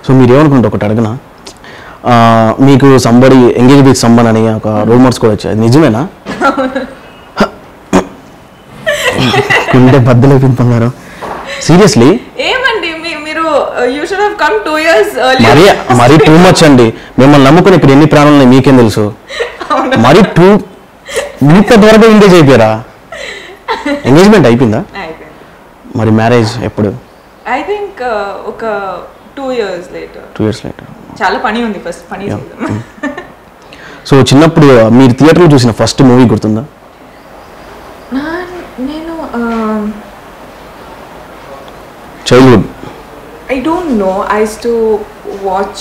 So మీరు ఏమనుకుంటారు ఒకటి అడగనా, మీకు సంబడి ఎంగేజ్ విత్ సంబన్ అని ఒక రూమర్స్ కూడా వచ్చాయి, నిజమేనా? కుంటే బద్దలు అయిపోతున్నారు సీరియస్లీ. ఏమండి మీరు you should have come 2 years earlier. మరి టూ మచ్ అండి. మిమ్మల్ని నమ్ముకుని ఇక్కడ ఎన్ని ప్రాణాలు ఉన్నాయి మీకేం తెలుసు. మరి ఇంత త్వరగా ఎంగేజ్ అయిపోయారా? ఎంగేజ్మెంట్ అయిపోయిందా? మరి మ్యారేజ్ ఎప్పుడు? ఐ థింక్ ఒక 2 years later. చాలా పని ఉంది, ఫస్ట్ పని చేద్దాం. సో చిన్నప్పుడు మీరు థియేటర్లో చూసిన ఫస్ట్ మూవీ గుర్తుందా? నేను childhood. I don't know. I used to watch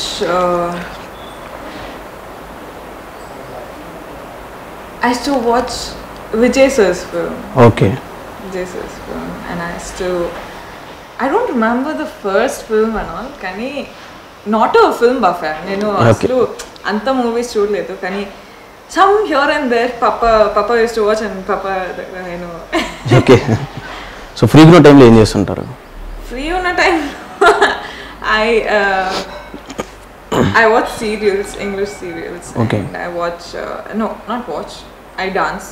Vijay sir's film. Okay. Vijay sir's film, and I don't remember the first film and all. Kani not a film buff. Nenu aslu anta movies chudaledu. Kani some here and there Papa used to watch and Papa I know. Okay. So free ఉన్న టైంలో ఏం చేస్తుంటారు? Free ఉన్న time I watch serials, English serials. Okay. And I watch I dance.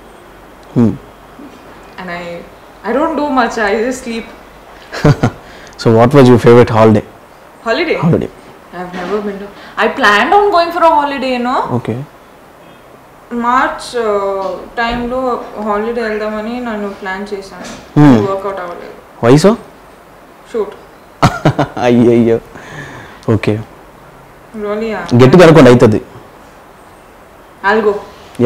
And I don't do much. I just sleep. So what was your favorite holiday? Holiday. I've never been to. I planned on going for a holiday, you know. Okay. March టైంలో holiday వెళ్దామని నన్ను plan చేశాను, work out అవ్వలేదు. వయసు shoot. అయ్యయ్యో. Okay, రోలీ గట్టిగా అనుకోండి అవుతుంది. I'll go.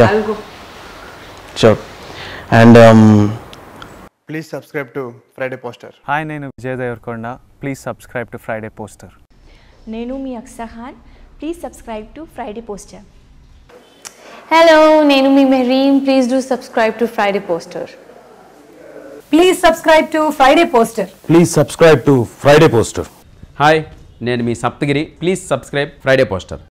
Sure. And please subscribe to Friday Poster. Hi, నేను Vijay Devarakonda. Please subscribe to Friday Poster. నేను మీ అక్సహాన్. Please subscribe to Friday Poster. Hello, నేను మీ Mehreen. Please do subscribe to Friday Poster. Please subscribe to Friday Poster. Please subscribe to Friday Poster. Hi, నేను మీ Saptagiri. Please subscribe Friday poster.